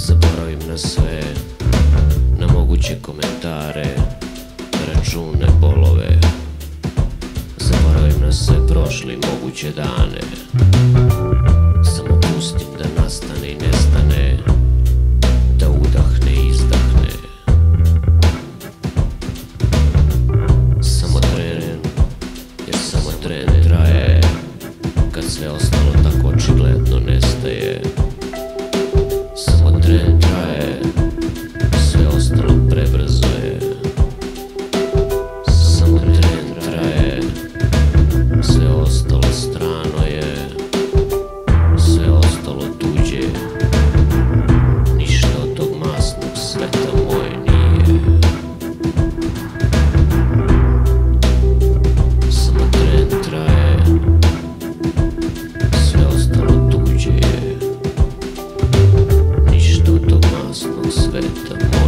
Zaboravim na sve, na moguće komentare, račune, bolove. Zaboravim na sve prošle i moguće dane. Samo pustim da nastane i nestane, da udahne i izdahne. Samo tren, jer samo tren traje, kad sve ostalo tako očigledno nestaje. Samo tren traje, sve ostalo prebrzo je. Samo tren traje, sve ostalo strano je. Sve ostalo tuđe, ništa od tog masnog sveta moje nije. Samo tren traje, sve ostalo tuđe je. Ništa od tog masnog sveta moje.